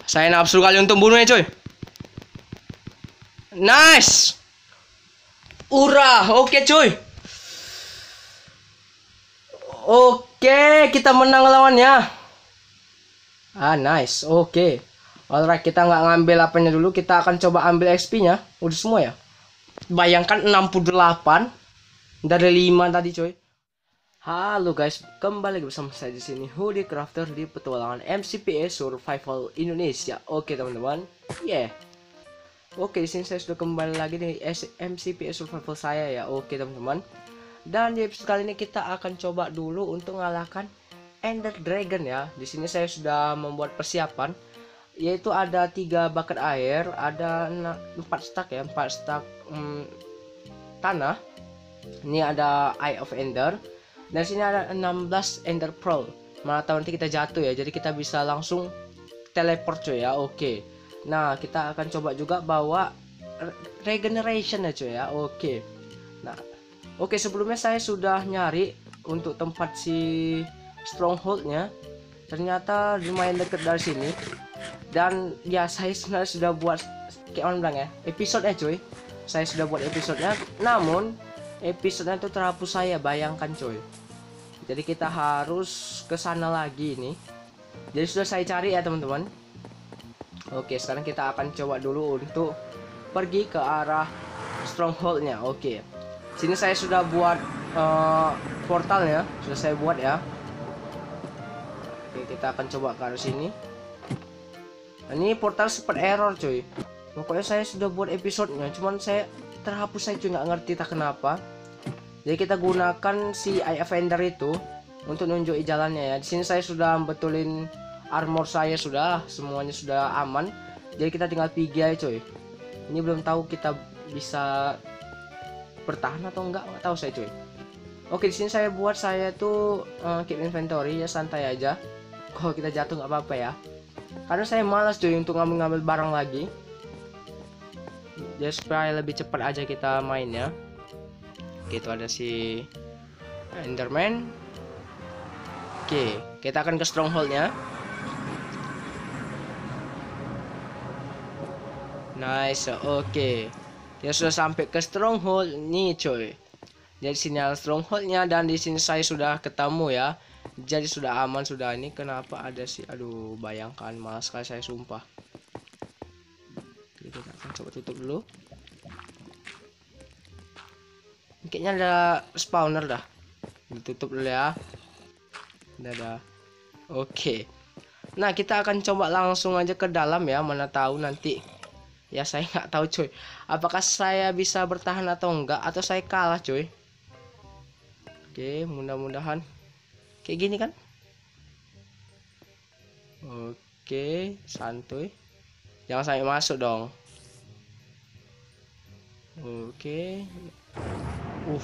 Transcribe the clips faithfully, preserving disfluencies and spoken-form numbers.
Saya nafsu kali untuk bunuhnya, coy. Nice. Ura, oke, coy. Oke, kita menang lawannya. Ah, nice. Oke. Alright, kita nggak ngambil apanya dulu. Kita akan coba ambil X P-nya. Udah semua ya. Bayangkan enam puluh delapan dari lima tadi, coy. Halo guys, kembali bersama saya di sini Hoodie Crafter di petualangan M C P S Survival Indonesia. Oke teman-teman, yeah. Oke, di sini saya sudah kembali lagi di M C P S Survival saya ya. Oke teman-teman. Dan di episode kali ini kita akan coba dulu untuk mengalahkan Ender Dragon ya. Di sini saya sudah membuat persiapan, yaitu ada tiga bucket air, ada empat stack ya, empat stack hmm, tanah. Ini ada Eye of Ender. Dan sini ada enam belas Ender Pearl. Mana tahu nanti kita jatuh ya. Jadi kita bisa langsung teleport coy ya. Oke. Nah, kita akan coba juga bawa regeneration ya coy ya. Oke. Nah, oke, sebelumnya saya sudah nyari untuk tempat si strongholdnya. Ternyata lumayan dekat dari sini. Dan ya saya sebenarnya sudah buat kayak orang bilang ya, episode ya coy. Saya sudah buat episodenya. Namun episodenya itu terhapus, saya bayangkan coy. Jadi kita harus ke sana lagi nih. Jadi sudah saya cari ya teman-teman. Oke, sekarang kita akan coba dulu untuk pergi ke arah strongholdnya. Oke, sini saya sudah buat uh, portalnya, sudah saya buat ya. Oke, kita akan coba ke arah sini. Nah, ini portal sempat error coy. Pokoknya saya sudah buat episodenya, cuman saya terhapus, saya juga nggak ngerti tak kenapa. Jadi kita gunakan si Eye of Ender itu untuk nunjukin jalannya ya. Di sini saya sudah betulin armor saya, sudah semuanya sudah aman. Jadi kita tinggal pergi aja coy. Ini belum tahu kita bisa bertahan atau enggak, nggak tahu saya coy. Oke, di sini saya buat saya tuh uh, keep inventory ya, santai aja. Kalau kita jatuh nggak apa-apa ya. Karena saya malas coy untuk ngambil-ngambil barang lagi. Jadi supaya lebih cepat aja kita mainnya. Gitu, ada si Enderman. Oke, kita akan ke strongholdnya. Nice, oke. Dia sudah sampai ke stronghold nih coy. Jadi sini ada strongholdnya dan di sini saya sudah ketemu ya. Jadi sudah aman sudah. Ini kenapa ada sih? Aduh, bayangkan, malas sekali saya sumpah. Oke, kita akan coba tutup dulu. Kayaknya ada spawner dah. Ditutup dulu ya. Udah dah. Oke. Nah, kita akan coba langsung aja ke dalam ya. Mana tahu nanti. Ya saya nggak tahu coy. Apakah saya bisa bertahan atau enggak, atau saya kalah coy. Oke, mudah-mudahan kayak gini kan. Oke, santuy. Jangan sampai masuk dong. Oke. Uh.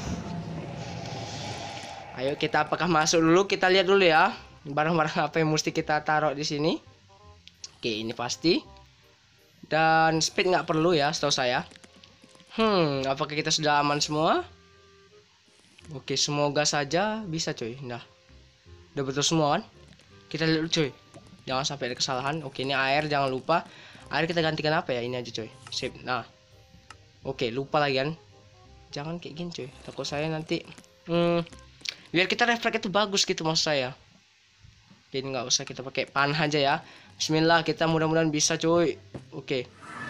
Ayo kita apakah masuk dulu? Kita lihat dulu ya. Barang-barang apa yang mesti kita taruh di sini. Oke, ini pasti. Dan speed nggak perlu ya, setahu saya. Hmm, apakah kita sudah aman semua? Oke, semoga saja bisa coy. Nah, udah betul semua kan? Kita lihat dulu coy. Jangan sampai ada kesalahan. Oke, ini air, jangan lupa. Air kita gantikan apa ya? Ini aja coy. Sip. Nah. Oke, lupa lagi kan. Jangan kayak gini coy, takut saya nanti hmm, biar kita refleks itu bagus gitu maksud saya. Jadi nggak usah kita pakai panah aja ya. Bismillah, kita mudah-mudahan bisa coy. Oke.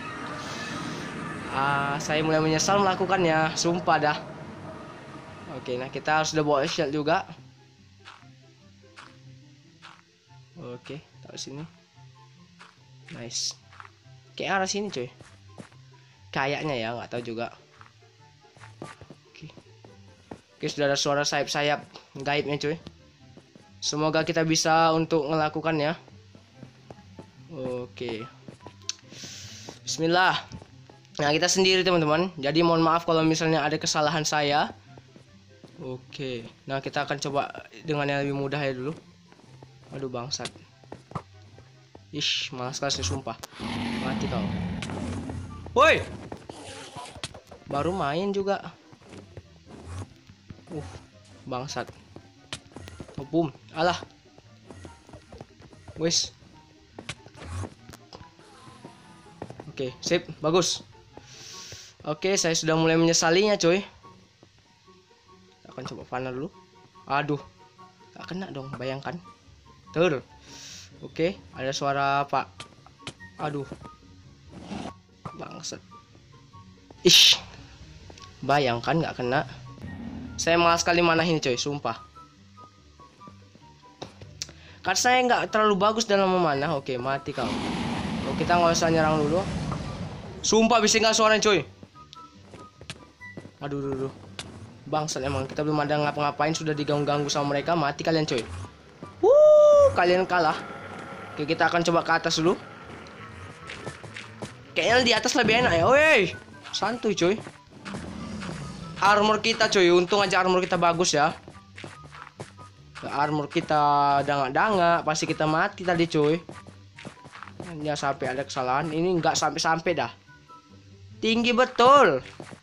Ah, saya mulai menyesal melakukannya, sumpah dah. Oke, nah kita harus udah bawa shield juga. Oke, taruh sini. Nice. Kayak arah sini coy. Kayaknya ya, nggak tahu juga. Oke. Oke, sudah ada suara sayap-sayap gaibnya cuy. Semoga kita bisa untuk melakukannya. Oke. Bismillah. Nah, kita sendiri teman-teman. Jadi mohon maaf kalau misalnya ada kesalahan saya. Oke. Nah, kita akan coba dengan yang lebih mudah ya dulu. Aduh bangsat. Ish, malas sekali sumpah. Mati kau. Woi. Baru main juga. Uh, bangsat. Oh, boom. Alah. Wis. Oke, sip, bagus. Oke, saya sudah mulai menyesalinya, coy. Akan coba panah dulu. Aduh, gak kena dong, bayangkan. Tur. Oke, ada suara Pak. Aduh, bangsat. Ish, bayangkan gak kena. Saya malas sekali manahin, coy, sumpah. Karena saya nggak terlalu bagus dalam memanah. Oke, mati kau. Oh, kita nggak usah nyerang dulu. Sumpah bisa nggak suaranya, coy. Aduh, aduh, aduh. Bangsat emang. Kita belum ada ngapa-ngapain sudah diganggu-ganggu sama mereka. Mati kalian, coy. Wuh, kalian kalah. Oke, kita akan coba ke atas dulu. Kayaknya di atas lebih enak ya. Woi, santuy, coy. Armor kita, coy. Untung aja armor kita bagus ya. Armor kita dangak-dangak, pasti kita mati tadi, coy. Ya sampai ada kesalahan. Ini nggak sampai-sampai dah. Tinggi betul.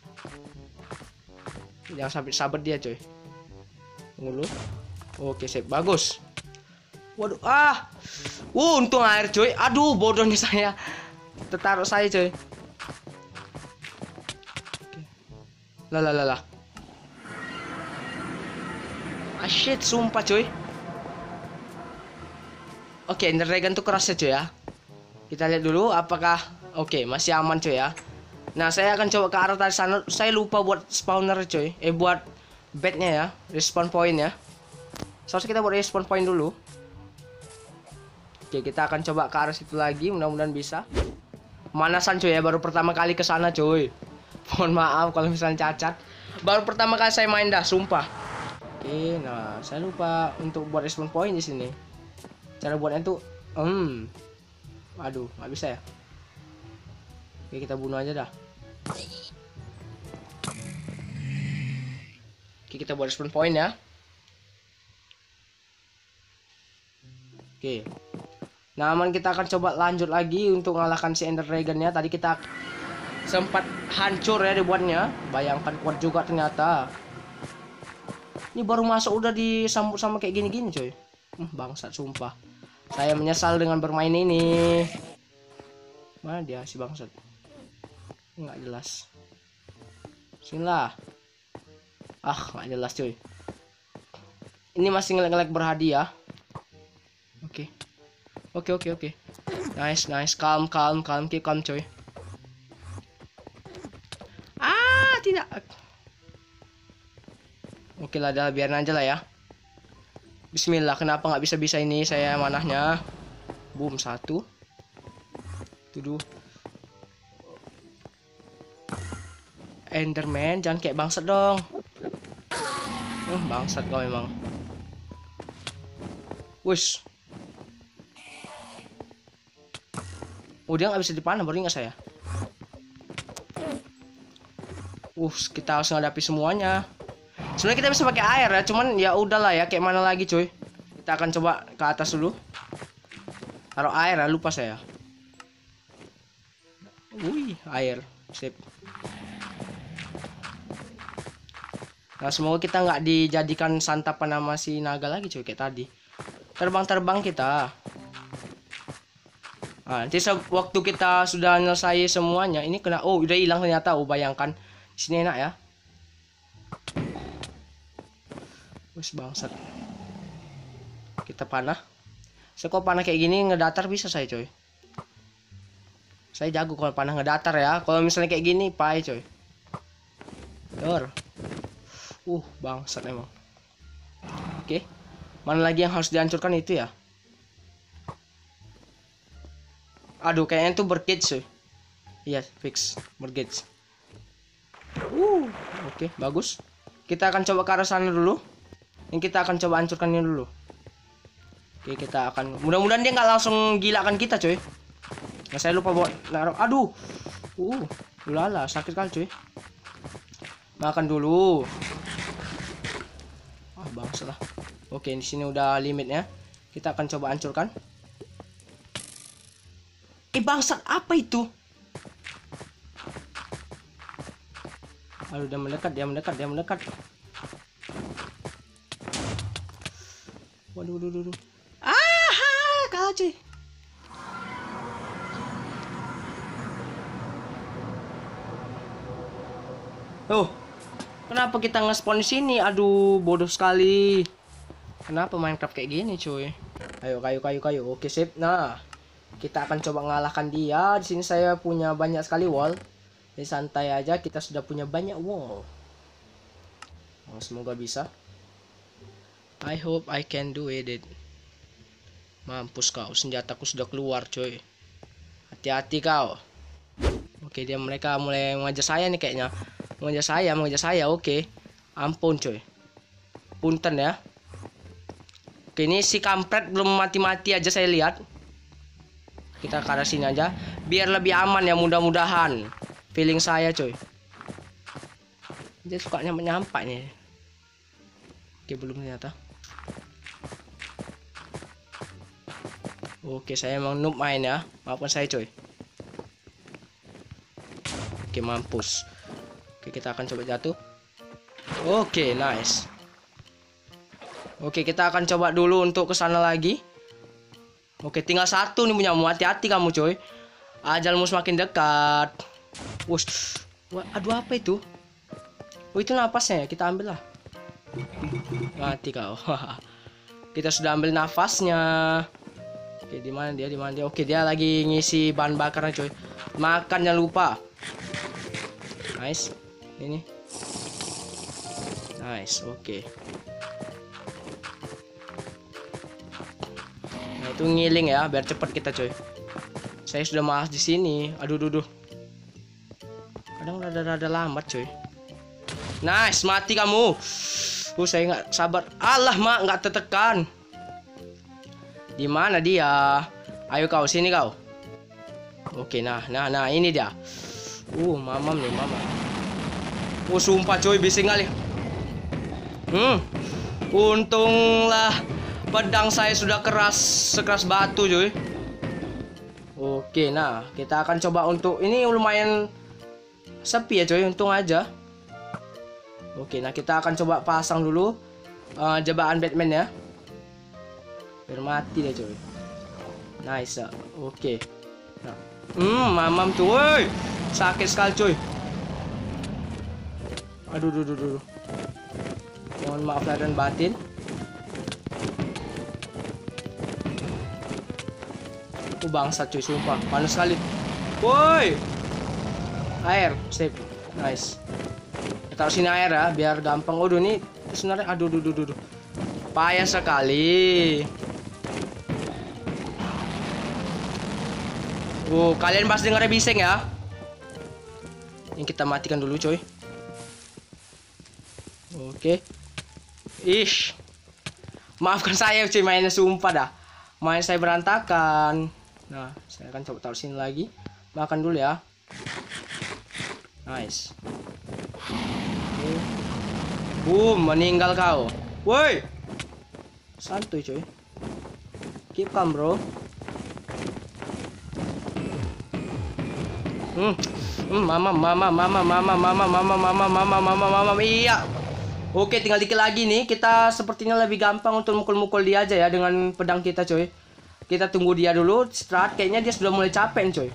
Jangan sampai sabar dia, coy. Tunggu dulu. Oke, sip, bagus. Waduh, ah. Uh, untung air, coy. Aduh, bodohnya saya. Tertaruh saya, coy. Lah lah lah lah. Ah, shit, sumpah, coy. Oke, Ender Dragon tuh kerasnya, coy ya. Kita lihat dulu apakah oke, masih aman, coy ya. Nah, saya akan coba ke arah tadi sana. Saya lupa buat spawner, coy. Eh, buat bednya ya, respawn point ya. Seharusnya kita buat respawn point dulu. Oke, kita akan coba ke arah situ lagi, mudah-mudahan bisa. Manasan, coy ya, baru pertama kali ke sana, coy. Mohon maaf kalau misalnya cacat. Baru pertama kali saya main dah, sumpah. Oke, nah saya lupa untuk buat respawn point di sini. Cara buatnya tuh, hmm, aduh, nggak bisa ya. Oke, kita bunuh aja dah. Oke, kita buat respawn point ya. Oke, nah aman, kita akan coba lanjut lagi untuk mengalahkan si Ender Dragon-nya. Tadi kita sempat hancur ya dibuatnya. Bayangkan kuat juga ternyata. Ini baru masuk udah disambut sama kayak gini-gini, coy. Hmm, bangsat sumpah. Saya menyesal dengan bermain ini. Mana dia si bangsat? Nggak jelas. Sinilah. Ah, nggak jelas, coy. Ini masih ngelek-ngelek berhadiah. Oke. Oke, oke, oke. Nice, nice. Calm, calm, calm. Keep calm, coy. Ah, tidak. Oke lah, dah biarin aja lah ya. Bismillah, kenapa nggak bisa-bisa ini saya manahnya? Boom, satu. Tuduh. Enderman, jangan kayak bangsat dong. Hmm, bangsat kau memang. Wush. Oh, dia nggak bisa dipanah, baru ingat saya. Uh, kita harus menghadapi semuanya. Sebenarnya kita bisa pakai air ya, cuman ya udahlah ya, kayak mana lagi, cuy. Kita akan coba ke atas dulu. Taruh air ya, lupa saya. Wih, air, sip. Nah, semoga kita nggak dijadikan santapan sama si naga lagi, cuy, kayak tadi. Terbang-terbang kita. Nah, nanti waktu kita sudah selesai semuanya, ini kena, oh udah hilang ternyata. Oh, bayangkan, di sini enak ya. Wes bangsat. Kita panah. Saya kok panah kayak gini ngedatar bisa saya, coy. Saya jago kalau panah ngedatar ya. Kalau misalnya kayak gini, pai, coy. Dor. Uh, bangsat emang. Oke. Mana lagi yang harus dihancurkan itu ya? Aduh, kayaknya itu bergage, coy. Iya, fix bergage. Uh, oke, bagus. Kita akan coba ke arah sana dulu. Yang kita akan coba hancurkannya dulu. Oke, kita akan, mudah-mudahan dia nggak langsung gilakan kita, coy. Nah, saya lupa buat naruh. Aduh. Uh, ulala, sakit kali, coy. Makan dulu. Ah, bangsa lah. Oke, di sini udah limitnya. Kita akan coba hancurkan. Eh, bangsat, apa itu? Aduh, dia mendekat, dia mendekat, dia mendekat. Waduh, waduh, waduh. Ah, kalah, cuy. Oh, kenapa kita nge-spawn di sini? Aduh, bodoh sekali. Kenapa Minecraft kayak gini, cuy? Ayo, kayu, kayu, kayu. Oke, sip. Nah, kita akan coba mengalahkan dia. Di sini saya punya banyak sekali wall. Jadi santai aja, kita sudah punya banyak wall. Oh, semoga bisa. I hope I can do it. Mampus kau, senjataku sudah keluar, coy. Hati-hati kau. Oke, dia mereka mulai mengejar saya nih kayaknya. Mengejar saya, mengejar saya. Oke. Ampun, coy. Punten ya. Oke, ini si kampret belum mati-mati aja saya lihat. Kita ke arah sini aja biar lebih aman ya, mudah-mudahan. Feeling saya, coy. Dia suka nyampe-nyampe nih. Oke, belum ternyata. Oke, saya emang noob main ya. Maafkan saya, coy. Oke, mampus. Oke, kita akan coba jatuh. Oke, nice. Oke, kita akan coba dulu untuk ke sana lagi. Oke, tinggal satu nih punyamu. Hati-hati kamu, coy. Ajalmu semakin dekat. Wush. Wah, aduh, apa itu? Oh, itu napasnya ya. Kita ambil lah. Mati kau. Kita sudah ambil nafasnya. Oke, di mana dia? Di mana dia? Oke, dia lagi ngisi bahan bakarnya, coy. Makan jangan lupa. Nice. Ini. Nice. Oke. Nah, itu ngiling ya, biar cepat kita, coy. Saya sudah malas di sini. Aduh, duh, duh. Kadang rada-rada lambat, coy. Nice, mati kamu. Uh, saya nggak sabar. Allah, mak, nggak tertekan. Di mana dia? Ayo kau, sini kau. Oke, nah, nah, nah, ini dia. Uh, mamam nih, mama. Oh, sumpah, coy, bising kali. Hmm, untunglah pedang saya sudah keras, sekeras batu, coy. Oke, nah, kita akan coba untuk ini lumayan sepi ya, coy. Untung aja. Oke, nah kita akan coba pasang dulu uh, jebakan Batman ya. Biar mati deh, coy. Nice. Ya. Oke. Nah. Hmm, mamam tuh, woi. Sakit sekali, coy. Aduh, duh, duh, duh. Mohon maaf lahir dan batin. Oh, bangsat, coy, sumpah. Panas sekali. Woi. Air, sip. Nice. Taruh sini air ya, biar gampang. Aduh, nih sebenarnya, aduh, duh, duh, duh. Payah sekali. Oh, kalian pasti dengarnya bising ya. Ini kita matikan dulu, coy. Oke. Ish. Maafkan saya, coy, mainnya sumpah dah. Main saya berantakan. Nah, saya akan coba taruh sini lagi. Makan dulu ya. Nice. Oke. Boom, meninggal kau. Woi. Santuy, coy. Keep calm, bro. Hmm. Hmm, mama, mama, mama, mama, mama, mama, mama, mama, mama, mama, iya. Oke, tinggal dikit lagi nih. Kita sepertinya lebih gampang untuk mukul-mukul dia aja ya dengan pedang kita, coy. Kita tunggu dia dulu. Start, kayaknya dia sudah mulai capek, coy.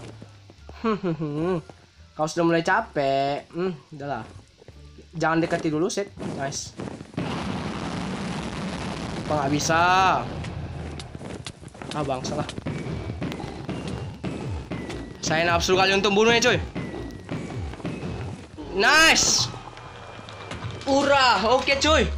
Kau sudah mulai capek. Hmm, udahlah. Jangan dekati dulu, set. Nice. Apa nggak bisa? Ah, bang, salah. Saya nafsu kali untuk bunuhnya, coy. Nice. Urah, oke, coy.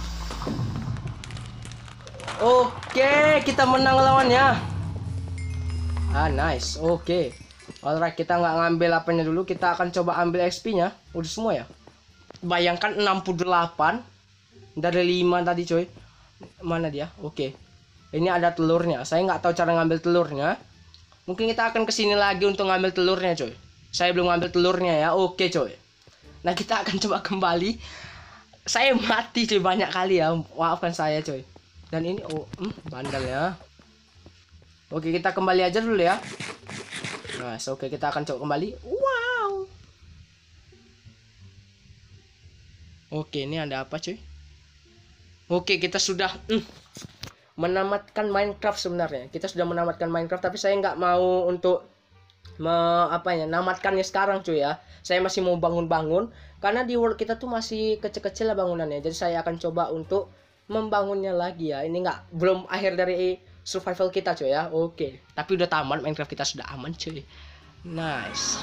Oke, kita menang lawannya. Ah, nice. Oke. Alright, kita nggak ngambil apanya dulu. Kita akan coba ambil X P-nya. Udah semua ya. Bayangkan enam puluh delapan dari lima tadi, coy. Mana dia? Oke. Ini ada telurnya. Saya nggak tahu cara ngambil telurnya. Mungkin kita akan kesini lagi untuk ngambil telurnya, coy. Saya belum ngambil telurnya ya. Oke, coy. Nah, kita akan coba kembali. Saya mati, coy, banyak kali ya. Maafkan saya, coy. Dan ini, oh, hmm, bandel ya. Oke, kita kembali aja dulu ya. Nah, so, oke, kita akan coba kembali. Wow. Oke, ini ada apa, coy? Oke, kita sudah mm, menamatkan Minecraft sebenarnya. Kita sudah menamatkan Minecraft, tapi saya nggak mau untuk me, apa ya namatkannya sekarang cuy ya. Saya masih mau bangun-bangun karena di world kita tuh masih kecil-kecil lah bangunannya. Jadi saya akan coba untuk membangunnya lagi ya. Ini nggak belum akhir dari survival kita cuy ya. Oke, tapi udah tamat, Minecraft kita sudah aman cuy. Nice.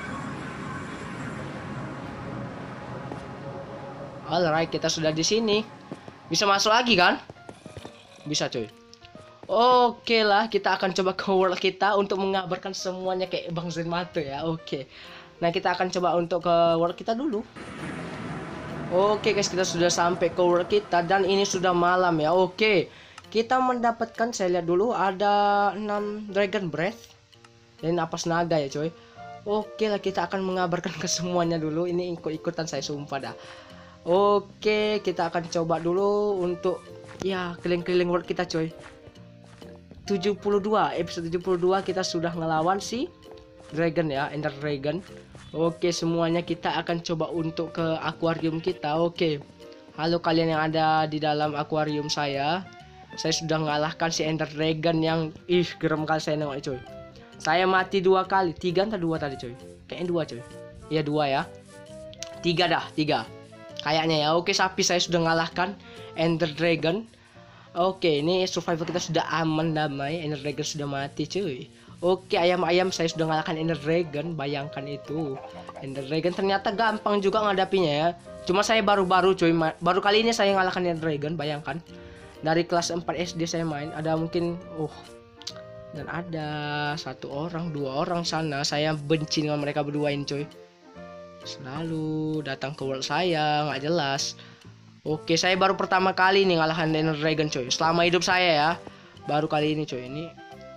Alright, kita sudah di sini. Bisa masuk lagi kan? Bisa cuy. Oke lah, kita akan coba ke world kita untuk mengabarkan semuanya kayak Bang Zenmato ya. Oke. Nah, kita akan coba untuk ke world kita dulu. Oke guys, kita sudah sampai ke world kita dan ini sudah malam ya. Oke. Kita mendapatkan, saya lihat dulu ada enam dragon breath dan napas naga ya coy. Oke lah, kita akan mengabarkan ke semuanya dulu. Ini ikut-ikutan saya sumpah dah. Oke, kita akan coba dulu untuk ya keliling-keliling world kita coy. tujuh puluh dua, episode tujuh puluh dua kita sudah ngelawan si dragon ya, Ender Dragon. Oke, semuanya kita akan coba untuk ke akuarium kita. Oke. Halo kalian yang ada di dalam akuarium saya. Saya sudah mengalahkan si Ender Dragon yang ih gerem kali saya nengok coy. Saya mati dua kali, tiga atau dua tadi coy. Kayaknya dua coy. Iya dua ya. Tiga dah, tiga. Kayaknya ya. Oke, sapi saya sudah mengalahkan Ender Dragon. Oke, ini survival kita sudah aman damai. Ender Dragon sudah mati cuy. Oke, ayam-ayam saya sudah ngalahkan Ender Dragon. Bayangkan itu. Ender Dragon ternyata gampang juga ngadapinya ya. Cuma saya baru-baru cuy. Baru kali ini saya ngalahkan Ender Dragon. Bayangkan. Dari kelas empat S D saya main. Ada mungkin uh dan ada satu orang, dua orang sana. Saya benci dengan mereka berduain cuy. Selalu datang ke world saya, nggak jelas. Oke, saya baru pertama kali nih ngalahin Ender Dragon coy. Selama hidup saya ya, baru kali ini coy. Ini,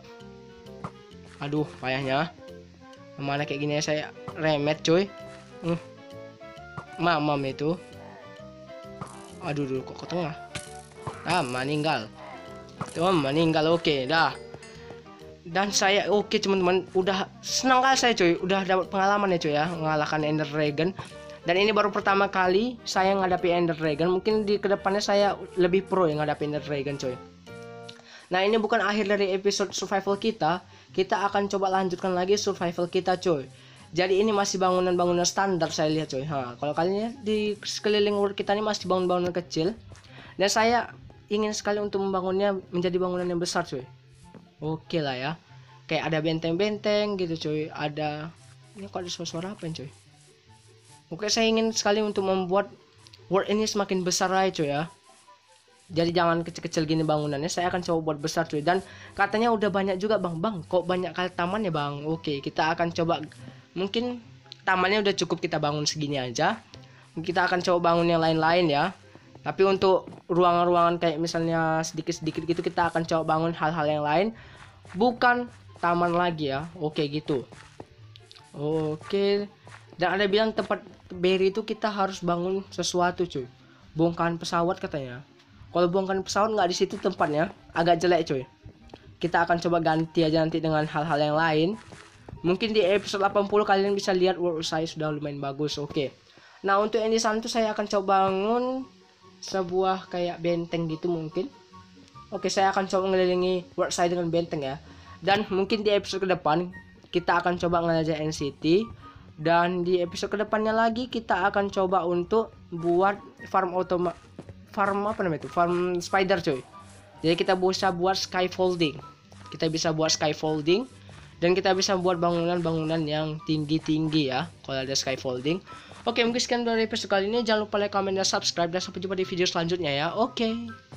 aduh, payahnya. Mana kayak gini ya saya remet coy. Hmm. Mamam itu. Aduh, dulu kok ke tengah. Ah, meninggal. Tuh, meninggal. Oke, dah. Dan saya oke teman-teman, udah senang kali saya coy. Udah dapat pengalaman ya coy ya, mengalahkan Ender Dragon. Dan ini baru pertama kali saya ngadapi Ender Dragon. Mungkin di kedepannya saya lebih pro yang ngadapi Ender Dragon coy. Nah, ini bukan akhir dari episode survival kita. Kita akan coba lanjutkan lagi survival kita coy. Jadi ini masih bangunan-bangunan standar saya lihat coy. Ha, kalau kalian di sekeliling world kita ini masih bangunan-bangunan kecil. Dan saya ingin sekali untuk membangunnya menjadi bangunan yang besar coy. Oke lah ya. Kayak ada benteng-benteng gitu coy. Ada, ini kok ada suara-suara apa coy? Oke, saya ingin sekali untuk membuat world ini semakin besar aja coy ya. Jadi jangan kecil-kecil gini bangunannya. Saya akan coba buat besar coy. Dan katanya udah banyak juga bang. Bang, kok banyak kali taman ya bang? Oke, kita akan coba. Mungkin tamannya udah cukup kita bangun segini aja. Kita akan coba bangun yang lain-lain ya. Tapi untuk ruangan-ruangan kayak misalnya sedikit-sedikit gitu, kita akan coba bangun hal-hal yang lain. Bukan taman lagi ya. Oke gitu. Oke. Dan ada bilang tempat Berry itu kita harus bangun sesuatu cuy. Bongkahan pesawat katanya. Kalau bongkahan pesawat nggak di situ tempatnya, agak jelek cuy. Kita akan coba ganti aja nanti dengan hal-hal yang lain. Mungkin di episode delapan puluh kalian bisa lihat world saya sudah lumayan bagus. Oke. Nah, untuk yang di sana tuh saya akan coba bangun sebuah kayak benteng gitu mungkin. Oke, saya akan coba ngelilingi world saya dengan benteng ya. Dan mungkin di episode ke depan kita akan coba ngelajah N C T. Dan di episode kedepannya lagi kita akan coba untuk buat farm otoma farm apa namanya itu farm spider coy. Jadi kita bisa buat scaffolding. Kita bisa buat scaffolding dan kita bisa buat bangunan-bangunan yang tinggi-tinggi ya kalau ada scaffolding. Oke, mungkin sekian dari episode kali ini. Jangan lupa like, comment, dan subscribe, dan sampai jumpa di video selanjutnya ya. Oke.